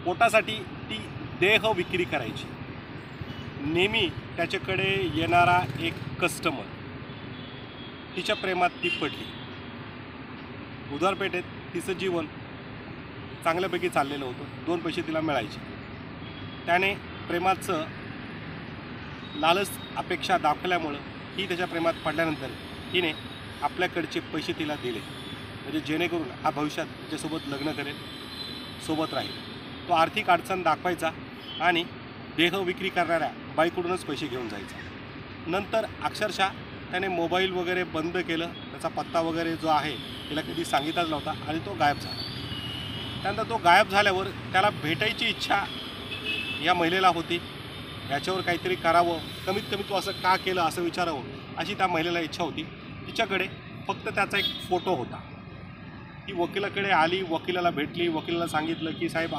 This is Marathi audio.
पोटासाठी ती देह विक्री करायची। नेहमी त्याच्याकडे येणारा एक कस्टमर, तिच्या प्रेमात ती पडली। उधारपेठेत तिचं जीवन चांगल्यापैकी चाललेलं होतं, 2 पैसे तिला मिळायचे। त्याने प्रेमाचं लालच अपेक्षा दाखवल्यामुळं ही त्याच्या प्रेमात पडल्यानंतर हिने आपल्याकडचे पैसे तिला दिले, म्हणजे जेणेकरून हा भविष्यात तिच्यासोबत लग्न करेल, सोबत राहील। तो आर्थिक अडचण दाखवायचा आणि देह विक्री करणाऱ्या बाईकडूनच पैसे घेऊन जायचा। नंतर अक्षरशः त्याने मोबाईल वगैरे बंद केलं, त्याचा पत्ता वगैरे जो आहे तिला कधी सांगितलाच नव्हता आणि तो गायब झाला। त्यानंतर तो गायब झाल्यावर त्याला भेटायची इच्छा या महिलेला होती, याच्यावर काहीतरी करावं, कमीत कमी तो असं का केलं असं विचारावं अशी त्या महिलेला इच्छा होती। तिच्याकडे फक्त त्याचा एक फोटो होता। ती वकिलाकडे आली, वकिलाला भेटली, वकिलाला सांगितलं की साहेब